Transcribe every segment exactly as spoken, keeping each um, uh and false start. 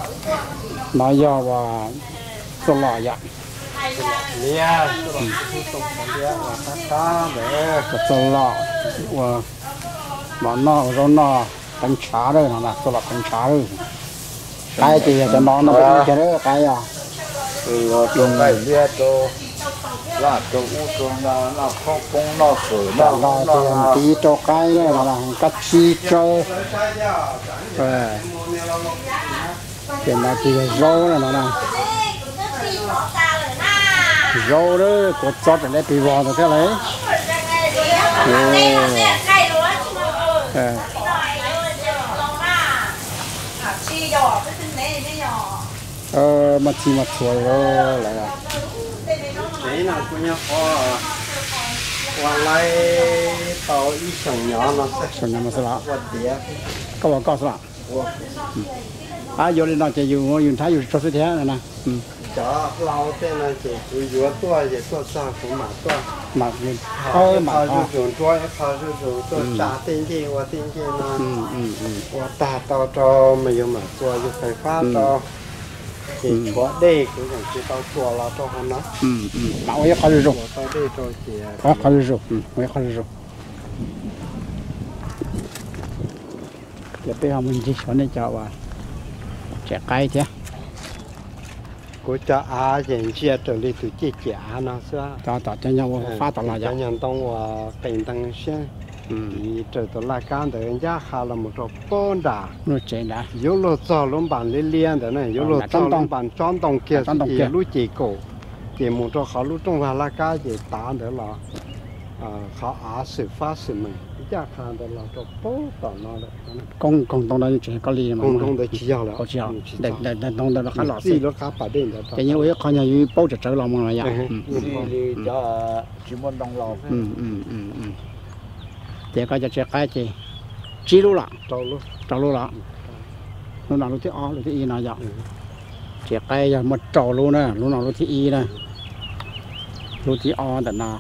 nói do và số lọ dạ lia số lia và cá cá để số lọ và món nó rồi nó bánh chả rồi nó là số lọ bánh chả rồi cái thì cho nó nó bị cái đó cái à ừ trồng cái lia cho là cho u cho nó nó không không nó sửa nó nó nó tí cho cái này là cắt chi cho thì mà chỉ rau này nó là rau đó có chót để bị vò rồi thế đấy ờ mà chỉ mà chuối rồi lại là thế nào cũng nhau có qua lại tàu ít sòng nhỏ nó sẽ sòng nhỏ nó sẽ là vật địa có bao có sao à vô lên nó chỉ dùng dùng thái dùng cho số thế này nè chó lau thế này chỉ chủ yếu tôi chỉ tôi sao cũng mà tôi mà nhìn thôi mà tôi dùng tôi thôi tôi dùng tôi trả tiền thì qua tiền thì nó qua ta tao cho mà dùng mà tôi dùng phải phát cho chỉ có đây cũng là chỉ tao chùa là cho hắn nó mà ôi khó rồi tao đây cho chị khó khó rồi ôi khó rồi để bây giờ mình chỉ cho nên cho vào trẻ cây thế của cha à hiện chia trở đi từ chia chia nó sao cho cho cho nhau phát tỏ là cho nhân tông và cảnh tăng sen thì trở tới là can để anh giá khá là một trò bốn đà nó trên đã yếu lô cho lông bản liên liên đấy này yếu lô cho lông bản tròn đồng kia thì lú chỉ cổ chỉ một trò khó lú trong và là cá chỉ tá để là khó á sự phát sự mình giá khá để là trò bốn tỏ nó đấy công công tông đó chỉ có lý mà công tông đấy chỉ giao là có chỉ để để để tông đó nó khá lọt gì nó khá phải đến đó cái như vậy coi như bao trở trở lòng mà là vậy đi cho chỉ muốn đồng lò ừ ừ ừ ừ để coi cho trẻ cái gì chỉ luôn là trâu luôn trâu luôn là lúc nào lúc thứ o lúc thứ y nào vậy trẻ cái giờ một trâu luôn nè lúc nào lúc thứ y nè lúc thứ o tận nào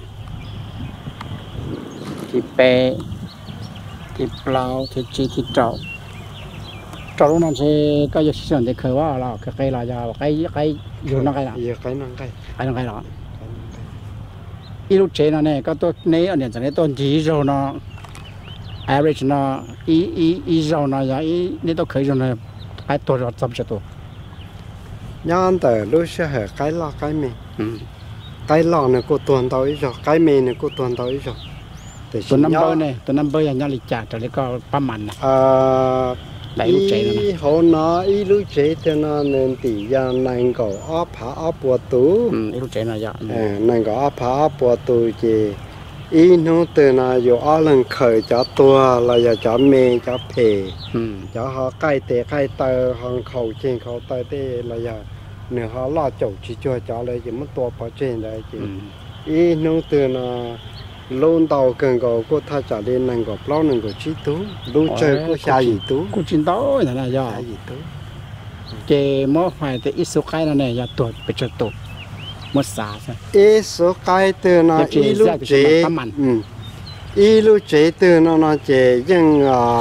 thì pe thì plau thì chi thì trâu trâu lúc nào thì cái giờ sử dụng để khởi vào là cái cây là giờ cái cái dùng nó cái nào cái năng cái cái năng cái đó ít lúc chế nó này có tôi nấy ở điểm này tôi chỉ rồi nó average nó ít ít ít rồi nó giờ ít nếu tôi khởi rồi nó cái tôi rồi tập cho tôi nhon từ lúc sẽ hệ cái lo cái mì cái lo này cô tuần tao ít rồi cái mì này cô tuần tao ít rồi tuần năm bơi này tuần năm bơi là nhau lịch trả trở lại có ba mặn à lại lúc chế nó họ nó ít lúc chế thì nó nên tỷ ra nàng có áp phá áp bùa tú lúc chế là vậy nàng có áp phá áp bùa tú chỉ ý nó từ là dù ở lần khởi cho tua là giờ cho mê cho phê cho họ cay tê cay tơ họ khẩu trên khẩu tơ tê là giờ nếu họ lo chậu chỉ cho cho lấy chỉ mất tua bỏ trên đấy chỉ ý nó từ là luôn tàu cần có cô thay trả lên nàng có bao nàng có chi tú luôn chơi cô xa gì tú cô chín tối là là do gì tú chế mỗi phải thì ít số cái này giờ tuổi bị chật tuổi mất xả sao ít số cái từ nó ít lúc chế ít lúc chế từ nó nó chế nhưng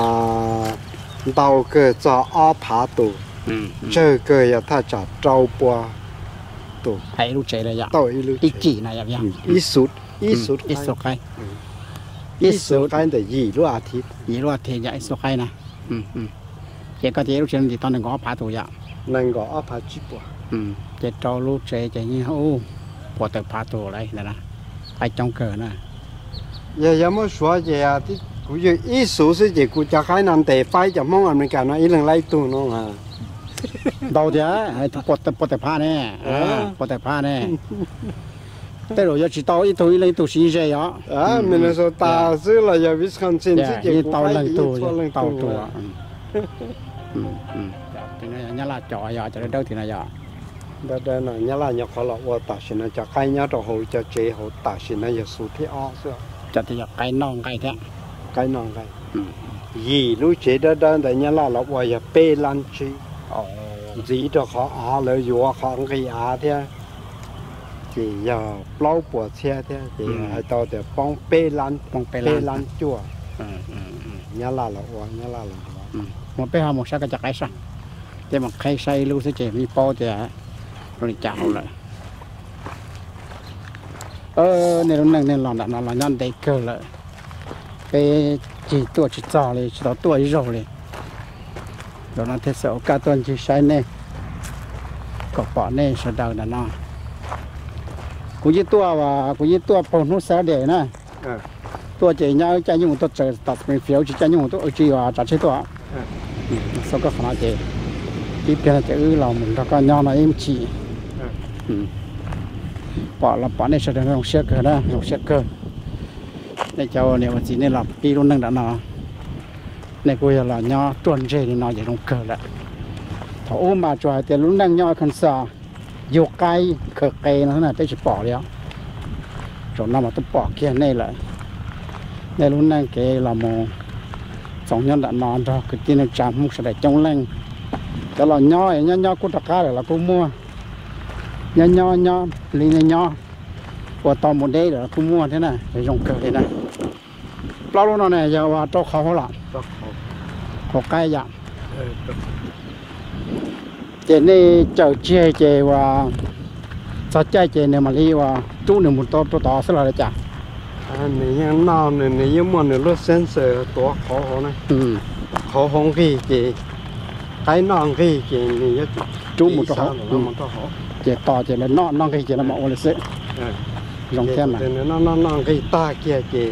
tàu cơ cho áp phá tù chơi cơ giờ thay trả trâu bò tù hay lúc chế là vậy tàu ít lúc ít chỉ này vậy ít sút ít sút ít số cái ít số cái để gì lúc à thịt gì lúc à thịt vậy số cái này chế có thể lúc chế thì tao đừng có phá tù vậy nên có áp phá chỉ bò chế trâu lúc chế chế như ô bỏ từ phá tù đây là cái trong cờ này giờ giờ mới xóa gì à thì cũng như ít số sẽ chỉ cũng cho cái năng để phải cho mong anh mình cả nó ít lần lấy tù nó à đâu thế hay bỏ từ bỏ từ phá này bỏ từ phá này thế rồi giờ chỉ tao ít tuổi lấy tù xí gì đó à mình là số ta xứ là giờ biết không xin chứ chỉ tao lấy tù tao tù à thì nó nhớ là trò giờ cho đến đâu thì là giờ đó đây là nhớ là nhớ khó là qua ta xin là cho cái nhớ cho hồi cho chế hồi ta xin là giờ số thế ó xưa cho thì giờ cái non cái thế cái non cái gì lúc chế đó đó để nhớ là là qua giờ bê lan chi gì cho khó á lợi dụng khó cái á thế chỉ giờ lâu bùa xe thế chỉ hai tàu để bong bê lan bong bê lan chua nhớ là là qua nhớ là là một bê hoa một sao cái chặt cái sao แต่มันใครใส่รู้สึกจะมีปอแต่เราจะเอาเลยเออในรุ่นนั้นในหลอนดันหลอนยันได้เกิดเลยไปจีตัวจีจ่อเลยจีตัวอีโรเลยเรานั้นเทศโอกาสตัวจีใช้เนี่ยก็ปอเนี่ยสุดดาวนั่นเนาะกูยี่ตัวว่ากูยี่ตัวปนหุ่นเสาเดียนะตัวเจียเนี่ยจะยุ่งตัวเจอตัดเป็นเฟี้ยวจะยุ่งตัวจีว่าจัดใช้ตัวสักก็ขนาดเจที่เพียงจะอื้อเราเหมือนแล้วก็ย้อนมาเอ็มจีปอเราปอเนี่ยแสดงลงเชือกเกินนะลงเชือกเกินในเจ้าเนี่ยวันที่นี่เราปีรุ่นนึงแล้วเนาะในกูจะเราย้อนตัวเจนี่เนาะอย่างลงเกินละถ้าโอ้มาจ่อยแต่รุ่นนึงย้อนคันซาอยู่ไกลเกิดไกลนะน่ะได้จะปอแล้วจนน้ำมันต้องปอแค่นี้เลยในรุ่นนึงเกเรามองสองย้อนดันนอนเราคือที่นึกจำมุกแสดงจงแรงแต่เราย่อยย่อยกูตะการเลยเรากูมัวย่อยย่อยลีนย่อว่าตอมหมดได้เลยกูมัวthế này để dùng cờ thế này bao lâu này giờว่าchoเขาหรอเขาใกล้อย่างเจนี่เจ้าเจเจว่าสัจใจเจเนี่ยมาลีว่าจู้หนึ่งมุนโตตัวต่อสละเลยจ้ะอันนี้ยังนอนเนี่ยยังมันเนี่ยรถเซนเซอร์ตัวเขาเขานะเขาห้องกี่เจcái non cái gì này chú một chỗ chỉ to chỉ là non non cái gì là mọi người sẽ dùng thêm mà nó nó non cái ta kia chỉ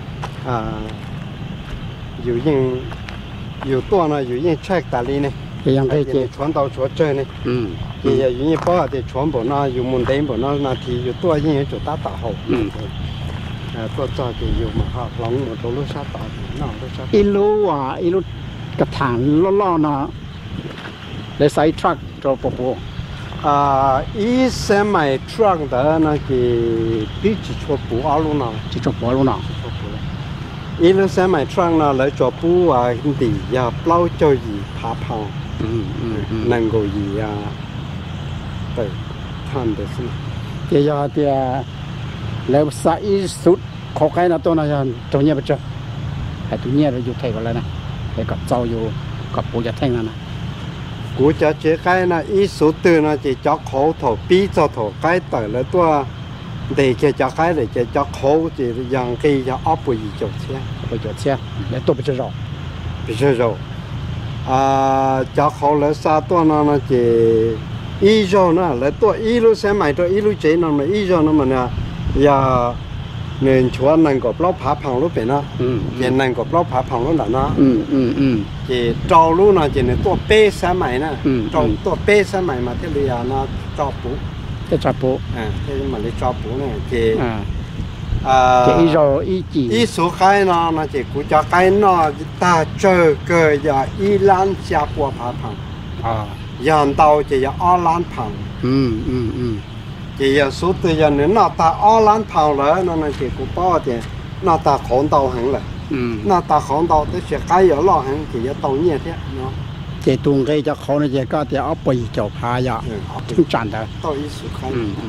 àอยู่ยังอยู่ตัวนะอยู่ยังเช็คตาลีเนี่ยยังcái gì 传到所这呢嗯也有人把的传播那有门店不那那题有多人就打打好嗯啊多早就有嘛哈老我都路上打那路上一路啊一路กระถางล่อๆนะเลยใส่ทรัคตัวปปูอ่าอีเซมิทรัคแต่นั่นคือดิจิทัลปูอาลูน่ะดิจิทัลปูอาลูน่ะอีลูเซมิทรัคน่ะเลยจอปูอ่ะดีอย่าเปล่าเจ้าหยีผาพังอืมอืมอืมนั่งก็ยีอ่ะไปทำได้สิเดี๋ยวเดี๋ยวแล้วใส่สุดขอใครนะตัวนั้นตัวเนี้ยไปเจอไอ้ตัวเนี้ยเราอยู่ไทยกันแล้วนะไอ้กับเจ้าอยู่กับปูจะแท่งนั่นนะกูจะเจอใครนะอีสุดตัวนะจะจับเขาถอปีจะถอใครแต่ละตัวเด็กจะจับใครเลยจะจับเขาจะยังกี่จะอัพไปอีกจุดเชี่ยไปจุดเชี่ยแล้วตัวไปจะรอไปจะรออ่าจับเขาแล้วซาตัวนั้นนะจะอีโจนะแล้วตัวอีลูเซมัยตัวอีลูเจนั่นมันอีโจนั่นมันเนี่ยอย่าเงินชวนนั่งกับเราผาพังรู้เป็นนะเย็นนั่งกับเราผาพังรู้หล่ะนะอืมอืมอืมเจจอรู้นะเจเนี่ยตัวเป้สมัยนะจอตัวเป้สมัยมาที่เรียนนะจอปูจะจอปูอ่าที่มันเลยจอปูเนี่ยเจอ่าอ่าเจอีโรอีจีอีสุขายนะนะเจกูจะขายนะตาเจอเกิดอย่าอีล้านชาปัวผาพังอ่ายันเตาเจอย่าอ้อล้านพังอืมอืมอืม chỉ là số tiền nhà nữa nó ta ở lan thầu rồi nó là chỉ của bao thì nó ta khốn tàu hẳn là nó ta khốn tàu tới sẽ cái ở lo hẳn chỉ là tàu nhẹ thế nó chỉ tuồng cái cho khốn này chỉ có thì ở bì chậu phá ya chúng chăn đấy tàu ít số khai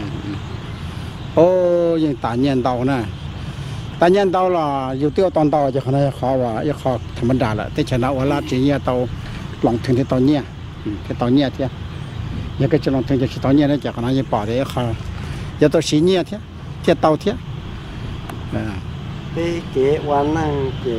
ô nhưng ta nhận tàu nè ta nhận tàu là yêu tiêu toàn tàu cho nó khó và yêu khó thầm vấn đề là thế cho nó ở là chỉ nhẹ tàu lòng thường thì tàu nhẹ cái tàu nhẹ thế những cái chuyện thường chỉ tao nhớ đấy, chắc là những bảo đấy họ, giờ tôi xí nhẹ thế, thế tao thế, cái cái quan năng cái,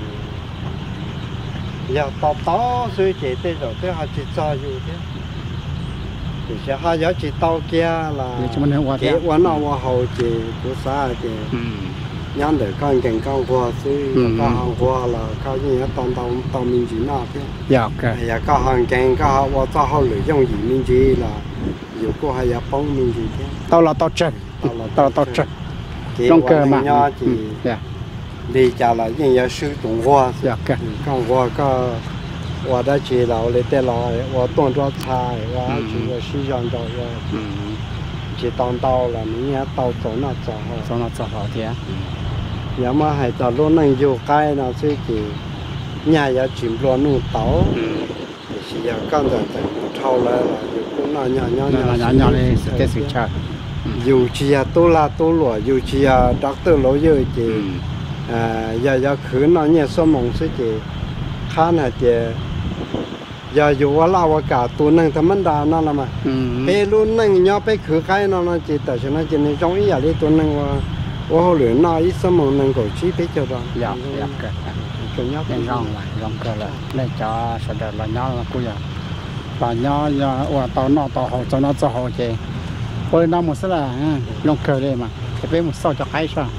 giờ tao tao suy chế thế rồi, thế họ chỉ cho dù thế, thì sẽ họ giờ chỉ tao kia là cái quan năng họ hậu chỉ của xã cái, nhân để con cảnh cao qua suy, cao hàng qua là cao như thế tao tao tao mình chỉ nào thế, dạ cái, dạ cao hàng cảnh cao họ tao họ lợi dụng gì mình chỉ làอยู่ก็ให้ยาป้องมีจีเท่ตอเราตอจัดตอเราตอจัดต้องเกิดมาจีดีจ่าละยิ่งยาซื้อตรงว่าอยากกันก็ว่าก็ว่าได้จีเราเลยแต่เราว่าต้นรสชาติว่าจีว่าซื้อยอนดอกว่าจีตอนเตาละนี่เนี่ยเตาสองน่าจะหอสองน่าจะหอเท่อย่ามาให้ตอนรถนั่งอยู่ใกล้นะซื้อจีเนี่ยยาจิ้มร้อนนู่นเตาสิยา干在在超来了那伢伢伢伢嘞，这是吃。 有时啊，多拉多落，有时啊，doctor老有的，呃，也也去那年说梦是的，看那的， giờ dù ở lao cả tụ nâng thầm mình đào nó là mà bé luôn nâng nhau bé khử cái nó nó chỉ tại cho nó chỉ nên trong ý giờ đi tụ nâng và và hồi lửa nó ít sớm mà nâng cổ chi bé cho đó dạ dạ cái cái nhóc nên rong lại rong cơ là nên cho sẽ được là nhau là cuối giờ và nhau giờ và tàu nọ tàu hồ cho nó cho hồ chè ôi nó một số là rong cơ đây mà cái bé một số cho cái sao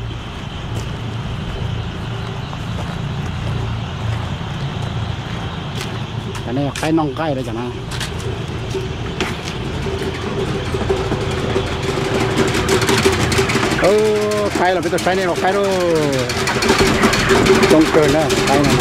cái này cái nong cái đấy chẳng hạn ừ cái là bây giờ cái này là cái đó trong cơn đó cái này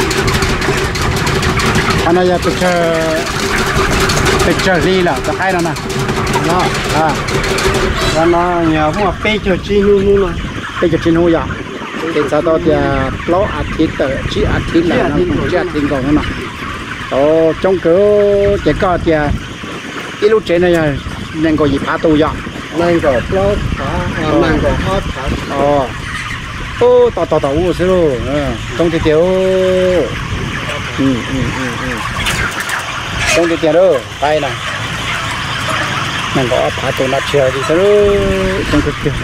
anh này giờ tôi chờ tôi chờ gì là cái cái đó nè nó à và nó nhờ mà bé cho chi nu nu mà bây giờ chi nu giờ thì sau đó thì lỗ ạt thịt tự chỉ ạt thịt là nó chỉ ạt thịt còn nữa mà ồ trong cửa chỉ có thì ít lúc trên này nên có gì phá tu vậy nên có lỗ phá nên có hot phá ồ ô tao tao tao u xíu rồi trong thì tiểu ừ ừ ừ ừ trong thì tiểu đó tay này nên có phá tu nó chơi đi xíu trong cái tiểu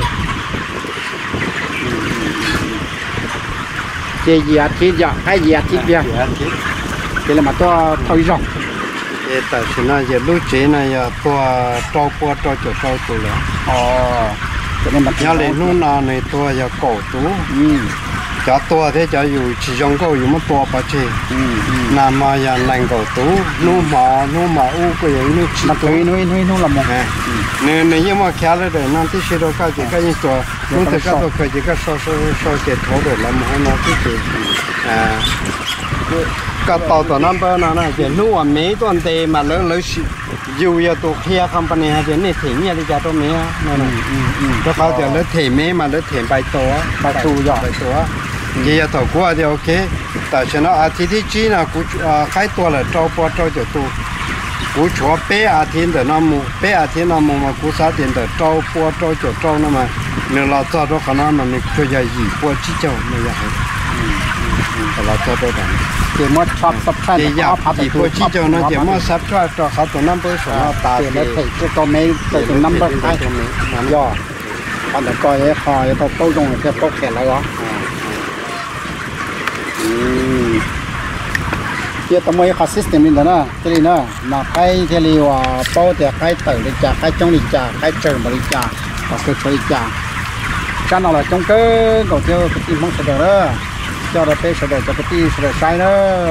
gì gì à thịt vậy hay gì à thịt vậy thì là mà tôi thôi rong cái tại sao nó giờ lúc chế này giờ tôi trâu qua trâu chỗ trâu tụ là ồ cho nên mà nhớ lên lúc nào này tôi giờ cổ tú cho tôi thế cho dù chỉ trong cổ dù mất tôi bao chế nằm mà giờ lành cổ tú nu mà nu mà u cái gì nu chỉ nó nuôi nuôi nuôi nuôi làm một nên nếu như mà kéo lên rồi nó tí xíu đâu cái gì cái gì tôi nu thì cái tôi cái gì cái so so so cái thổ rồi làm một nó tí gì à cái tàu tàu năm bao nào này chỉ nu à mấy tuần tê mà lớn lớn dù giờ tụ kia company hay chỉ này thỉnh nhà đi chợ tôi mấy này này cái bao giờ lớn thỉnh mấy mà lớn thỉnh bài tổ bài tu giỏi bài tổ giờ giờ tàu qua thì ok tại cho nó à thì thì chỉ là cú khaiตัวlà trâu bao trâu cho tu cú chúa bé à thiên để nó mua bé à thiên nó mua mà cú sáu tiền để trâu bao trâu cho trâu nó mà nếu là cho đó khả năng mà mình cho giờ gì bao chỉ cho mình vậy là cho đó đó chỉ mất sắp sắp thay thì giờ thì bao chỉ cho nó chỉ mất sắp cho cho họ tụi năm bữa số ta thì nó thấy cái con mấy từ từ năm bữa hai do còn để coi cái kho cái tao dùng cái tao khẹt lại đó cái tao mới có system này đó cái này nữa mà cái cái này là bao thì cái tự đi trả cái trong đi trả cái chờ mà đi trả và cái chờ đi trả cho nó là trong cái cầu tiêu cái tim mong sẽ được đó cho nó sẽ được cho cái tim sẽ được sai đó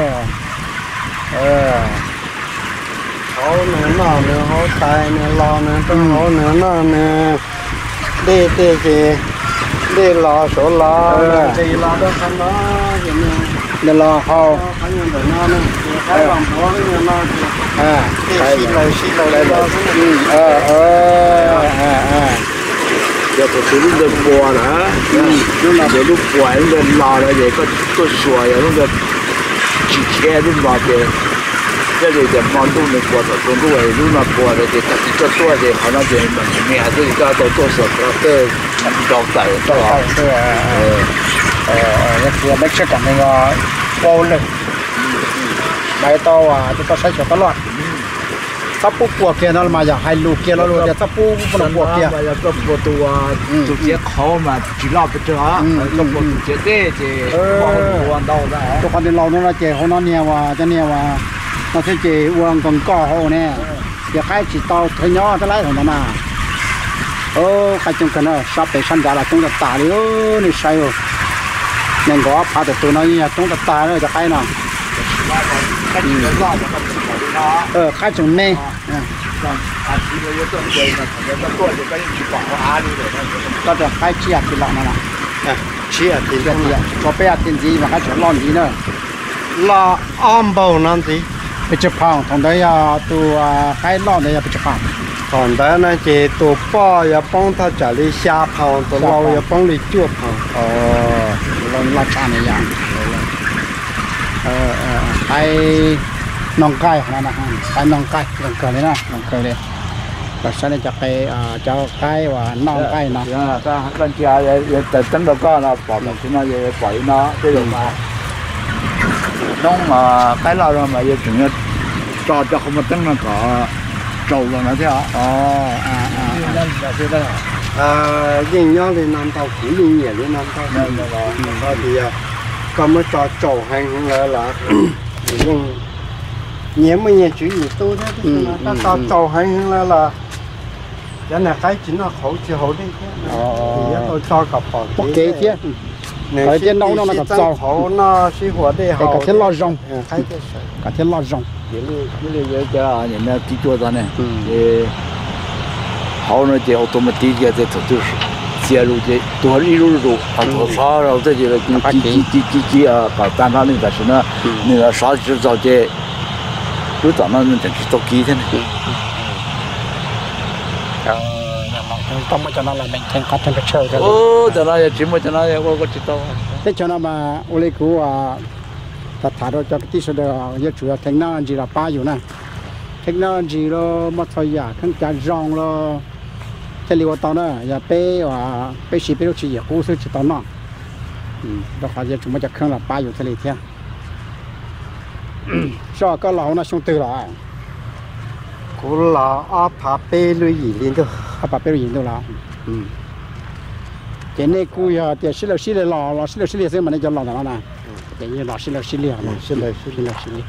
ờ hổ nữa nó nữa hổ tai nữa lo nữa tôi hổ nữa nó nữa đi đi gì đi lo số lo đi lo đó không đó gì nữa nên lo hao phải nhận được nó nữa cái bằng hổ nữa nó à cái xí lời xí lời lời lo ờ ờ à à giờ tôi xử lý đơn bò nữa nhưng mà để lúc quậy lên lò là để có có sủi ở lúc chỉ che lên lò để cái gì để món đồ này qua rồi đồ này lúc nào qua rồi để chỉ cho tôi để họ nói để mình nghe tôi cái đồ tôi sợ cái đau tay đó ờ ờ cái kia mấy chiếc còn này bao lên máy to à chúng ta sẽ cho tao loạn sắp bút bùa kia nó mà giờ hai lù kia nó luôn giờ sắp bút bùa bùa kia bây giờ có bùa tụ tụ chiếc khó mà chỉ lo bây giờ có bùa tụ chiếc cái gì bùa đâu ra tụ con đi lâu nó là chè họ nó nhiều à cho nhiều à nó sẽ chè uống còn cỏ họ nè giờ cái chỉ tao thấy nhỏ cái lái thằng nó mà ô cái chung cái nó sắp để săn giá là chúng ta tả đi ô này sai rồi nên có phá được tụi nó như chúng ta tả rồi cho cái nào cái gì nó lo nó ờ cái chung nè à chỉ là cái tôi quay mà thằng nó tôi thì cái chỉ bảo á đi rồi có được cái chia thì lọ này à chia thì chia thì có bé tiền gì mà cái chỗ lon gì nữa là am bao năm gì bị chụp hàng thằng đấy à tụ cái lon đấy bị chụp hàng còn đó nó chỉ tụ bao ya bông ta trả lý xa hàng tụ lâu ya bông lý chuột hàng ờ lon là cha này vậy ờ ờ cái nòng cay này nè cái nòng cay nòng cay đấy nè nòng cay đấy và sau này cho cái cho cái và nòng cay nè ta bên kia để tính đâu có là bỏ một cái mà về quậy nó cái đồ mà nó mà cái lo rồi mà về chuyện trò cho không mà tăng là có trâu rồi nó thế hả? Ờ, à, à, Nên là thế đó. à nhìn nhau thì nằm tàu cũ đi nhỉ đi nằm tàu Nên là đó. đó thì có mới cho trâu hành là là nhưng nhớ mới nhớ chữ gì tôi thế thì nó cho trâu hành là là cái này cái chỉ nó khổ chỉ khổ đấy thì tôi cho gặp họ một kế chứ ở trên đâu nó là gặp trâu khổ nó xí hoạt đây họ có thể lo rong cái có thể lo rong Vậy là vậy là cho những cái tí chua đó này thì họ nói chỉ automatic cái cái thủ tục xe rồi cáiตัวนี้รู้รู้เขาตัวซ้อเรา这就几几几几几啊搞单他那个是呢那个啥制造这รู้จักนั่นจะ是做几天呢ต้องมาจะนั่นแหละ maintain hot temperature กันโอ้แต่ละอย่างจิมแต่ละอย่างว่าก็知道แต่ฉะนั้นมาโอเลกูอ่ะแต่ถ้าเราจะที่สุดเราจะช่วยเทคโนโลยีเราป้าอยู่นะเทคโนโลยีเรามาทำอย่างขั้นการรองเราจะเรียกว่าตอนนั้นอย่าไปว่าไปฉีดไปรู้ฉีดกูซื้อฉีดตอนนั้นเราขอจะจุ่มมาจากเครื่องเราป้าอยู่ทะเลเที่ยชอบก็เรานะช่วงตื่นเรา cú là áp phá bê lui gì liên thôi à bà bây giờ nhìn đâu là cái này cú ya thì xí là xí là lò lò xí là xí là xem mà nó cho lò nào nè cái như lò xí là xí là mà xí là xí là xí là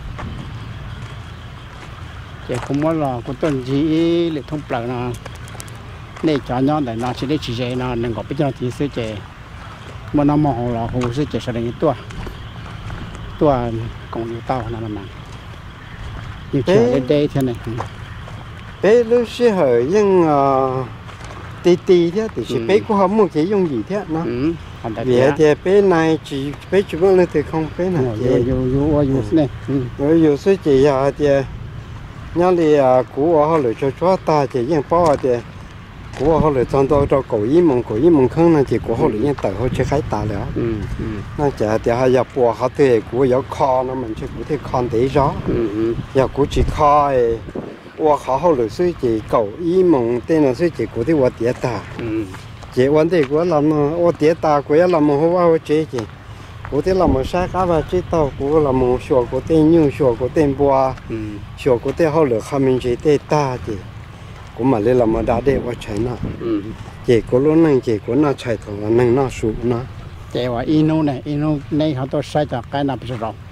cái không muốn lò của tuần gì để thông bờ nè này cho nhau để nó xí là chỉ dễ nè đừng có biết cho thì sẽ chế mà nó mò lò hồ sẽ chế sẽ đến tua tua còn nhiều tao nè mà như thế đây thế này bé lúc xí hỏi nhưng tì tì thế thì bé cũng không muốn cái dùng gì thế nó vì thế bé này chỉ bé chỉ muốn lên thì không bé này dù dù dù này rồi dù số chỉ là thì nhớ thì cũ họ lựa cho cho ta chỉ những bao thì cũ họ lựa chọn đâu cho cổ ý mong cổ ý mong không là chỉ cũ họ lựa những tờ họ chỉ khai ta nữa nó chỉ thì họ nhập bộ họ thì cũ có kho nó mình chỉ cũ thì kho để gió giờ cũ chỉ kho我好好的水节狗一梦对那水节过的我跌打，嗯，节完的我那么我跌打过呀那么好我节节，我的那么晒干吧知道我那么学过的牛学过的波，嗯，学过的好了后面节的打的，我买了那么大的我才拿，嗯，结果了能结果那菜头能那熟呢， 结果一弄呢一弄那好多晒着该那不是了。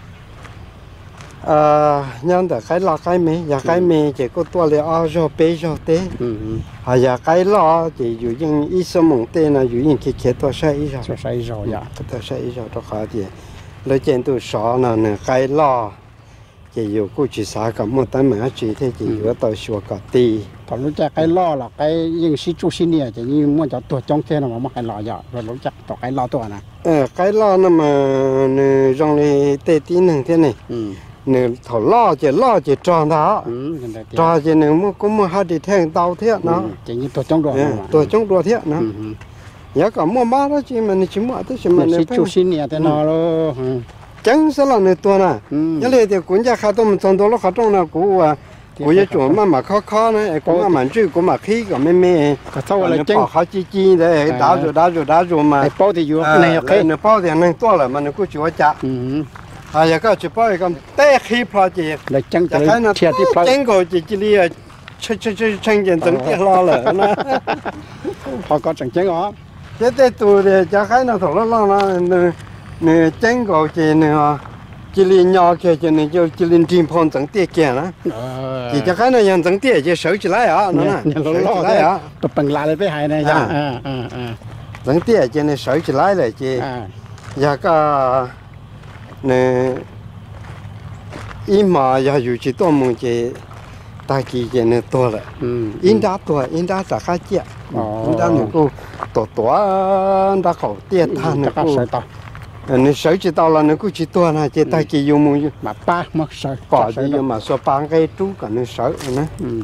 à nhân đã cái là cái mì, giờ cái mì chỉ có tua là ao cho bé cho té, à giờ cái lo chỉ dụ như ít số mỏng té là dụ như cái cái tua sai ít rồi, sai ít rồi ya, tua sai ít rồi đó khá thì, lấy trên tôi xóa là nè cái lo, chỉ dụ cô chỉ xả cả một tấm mà chỉ thế chỉ dụ tao xóa cả tì, còn lúc chắc cái lo là cái những sĩ chủ sinh này chỉ như muốn cho tua trong thế nào mà cái lo ya, rồi lúc chắc tao cái lo tua này, ờ cái lo nó mà nè trong này té tí nè thế này. nè thầu lo chỉ lo chỉ tròn đó tròn chỉ nè mua cũng mua hai đi theo tàu thế nó chỉ như tôi trong đồ tôi trong đồ thế nó nhớ cả mua má đó chỉ mà chỉ mua tới chỉ mà nè chú xin nè thế nào lo chẳng sao là nè tôi nè nhớ lại thì cũng ra khá tôi trong đó nó khá trong là cũng à cũng như chỗ mà mà khó khó này cũng mà mình chơi cũng mà khí còn mê mê thâu là bỏ khó chi chi để đá rồi đá rồi đá rồi mà bao thì vừa này ok nè bao thì nè to là mà nè cũng chịu chặt à giờ có chụp bao cái té khí phá chỉ là chân cái nó thiệt thì phá chân cổ chỉ chỉ đi chơi chơi chơi chân chân chân tiếc lo rồi nó họ có chân chân đó cái té tù thì cho cái nó thổi lo lo nó nè chân cổ chỉ nè chỉ liền nhỏ kia chỉ nè cho chỉ liền chim phong chân tiếc kia nó chỉ cho cái nó nhận chân tiếc chỉ sợi chỉ lại à nó nè sợi lại à tập bằng lại với hai này à à à chân tiếc chỉ nè sợi chỉ lại lại chỉ giờ có nè im mà giờ dù chỉ tôi muốn chỉ ta chỉ chỉ nè tôi là in đã tôi in đã trả khai chia in đã nè cô tổ tổ đã khẩu tiền than nè cô nè sợi chỉ tao là nè cô chỉ tôi là chỉ ta chỉ dùng muốn mà ba mà sợi bỏ đi mà số ba cái chú cả nè sợi nè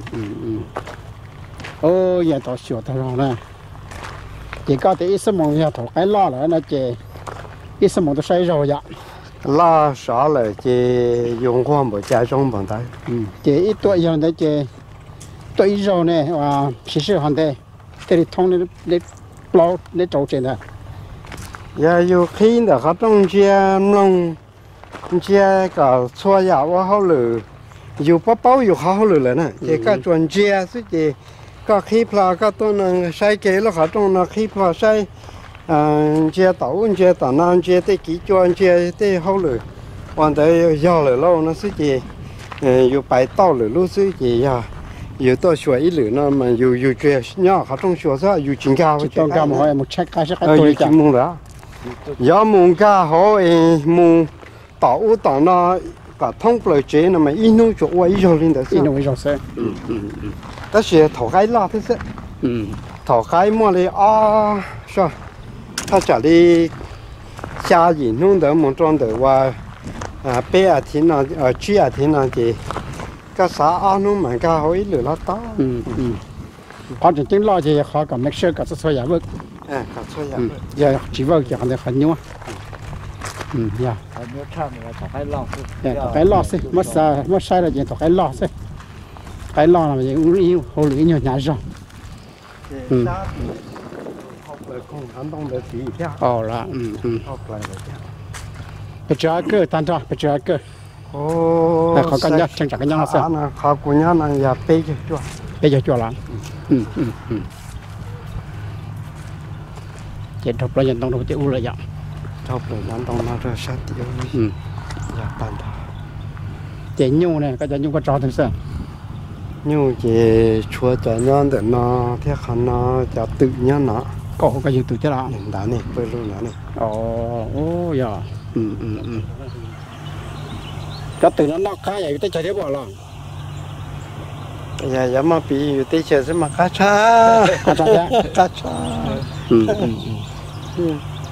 ô giờ tao sửa tao rồi nè chỉ có thể ít số mong giờ thổi cái lo là nó chỉ ít số mong tao xây rồi vậy la sợ là chỉ dùng hoa một trái trong bàn tay, chỉ ít tuổi rồi đấy chỉ tuổi rồi này và chỉ sử dụng đây, để thông để để bao để trâu trên này. giờ dù khi là họ trong chia nông chia cả xua dạo và họ lử อยู่ป้าเป้าอยู่เขาเลยแหละนะเจก็จวนเจียสิเจก็ขี้พลาก็ต้นใช้เกแล้วเขาต้องขี้พลาใช้อ่าเจียต่ออุ่นเจียต่อนานเจียได้กี่จวนเจียได้เขาเลยวันเดียวยาวเลยเรานะสิเจเอออยู่ไปเต้าเลยรู้สิเจียอยู่ตัวช่วยอีหรือนั่นมันอยู่อยู่เจียเนี่ยเขาต้องช่วยซะอยู่จริงก้าวต้องการมาให้มาเช็คการเช็คเออตัวอยู่จริจ้ะงมึงแล้วย้อมมึงก้าเขาเองมึงต่ออุ่นต่อนานก็通不了节，那么一弄就我一小零的一弄一小时，嗯嗯嗯， 但是头海拉的是， 嗯， 头海么的啊，是吧？他这里下人弄的么装的话，啊，北啊天那呃主啊天那的，个啥啊弄蛮个好一路拉到， 嗯嗯，反正顶老些好个没事个是说也不， 哎，搞错呀， 也只不过讲的很牛啊。嗯呀， 还没有唱那个草海浪是。 thọ cái lo xí, mất sai mất sai là gì thọ cái lo xí, cái lo là gì uống yêu hồ lưỡi nhiều nhà rồi. Ừ. Ồ là, ừ ừ. Bây giờ cơ tan ra, bây giờ cơ. Ồ. Khó cái nhá, chẳng chẳng cái nhá là sao? Khó của nhá là nhà bê cho chua. Bê cho chua lắm. Ừ ừ ừ. Chỉ đọc là dân tông đâu chỉ u là vậy. Đọc là dân tông nó rất sát tiêu. Ừ. Dạ bàn thảo. Chỉ nhu này, cái nhu có trò thêm sao? Nhu chỉ chua cho nhon để nó thế khăn nó cho tự nhon nó. Có cái gì tự chứ đó? Nhìn đá này, bơi luôn đá này. Ồ, ồ dạ. Ừ ừ ừ. Cái tự nó nó khá vậy, tới chơi thế bỏ lòng. Dạ dạ mà bị tới chơi sẽ mà cá cha. Cá cha thế? Cá cha. Ừ ừ ừ.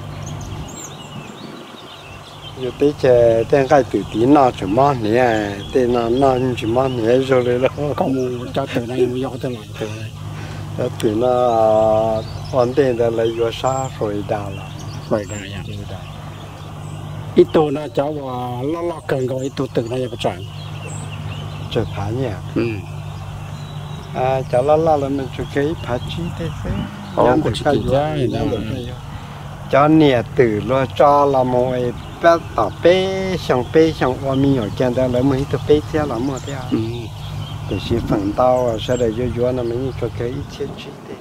Giờ tới chơi tên cái tự tí nó chỉ món nè, tên nó nó chỉ món nè rồi đấy đó. Không cho từ này mua cho từ này từ này. Cho từ nó ổn định là lấy vô xa rồi đào là. Rồi đào ya. Ít tổ nó cháu vào lo lo cần gọi ít tổ từ này phải chọn. Chợ phá nhỉ. Ừ. À cháu lo lo là mình chụp cái phá chi thế thế. Ồ, của chị ra thì đâu. Cho nè từ lo cho là một bé tỏ bé xong bé xong qua mình ở trên đó là mình tự bé theo là một theo. Ừ. Để chỉ phần tao sau đây vô vô là mình cho cái ít thiết chi thế.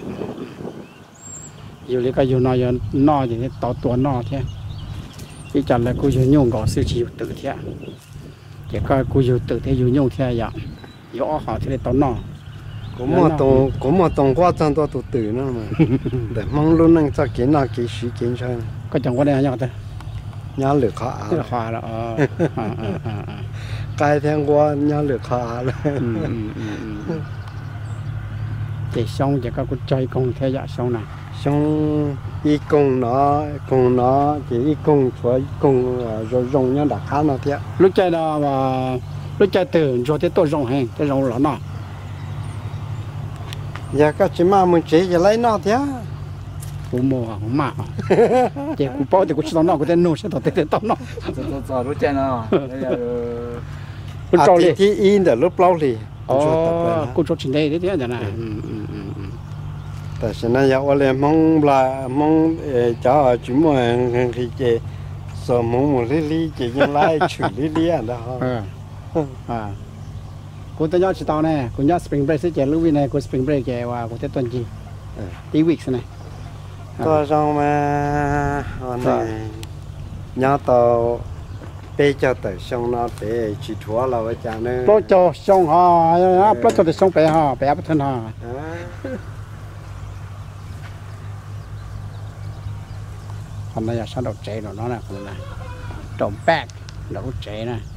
Dù lý cái dù nó giờ nó thì tao tuổi nó thế. Cái chẳng là cô dù nhung gõ sư chỉ tự thế. Chỉ coi cô dù tự thế dù nhung thế vậy. Dù họ thế tao nó. Có một tông có một tông qua trong đó tụ tử nữa mà. Để mong luôn năng cho kiến nào kiến sĩ kiến sang. Có chẳng có đây nhau thế. Nhá lửa khó Tức là hòa là ờ. À à à à. Cái thiên qua nhá lửa khó là. Ừ ừ ừ ừ. Để xong thì các cô chơi công thế dạ xong này. Xong y công nó công nó chỉ y công chúa y công rồi rong nhá đã khá nó thế. Lúc chơi đó mà lúc chơi từ rồi tới tôi rong hàng tới rong lắm nó. Giờ các chị mà muốn chế thì lấy nó thế. Cú mồ hả, cú mạ hả? Chị cú bao thì cú chỉ tao nó, cú tên nô sẽ tao tên tao nó. Giờ lúc chơi nào? Lúc trâu đi. Thì in để lúc lâu thì. Ồ, cú trâu trên đây thế thế này. Tại sao nó giờ là mong là mong cho chúng mình khi chế sợ mong một lý lý chỉ như lại xử lý lý à đó. À. Cú tao nhớ chỉ tao này, cú nhớ spring break sẽ chơi lúc này, cú spring break chơi và cú tết tuần gì? Tí weeks này. Tôi xong mà hôm nay nhớ tao bây giờ tới xong nó để chỉ thua là với cha nữa. Pro cho xong ha, pro cho thì xong bé ha, bé bắt thân ha. Hôm nay là sao đậu chế rồi nó là còn là trộm bạc đậu chế này.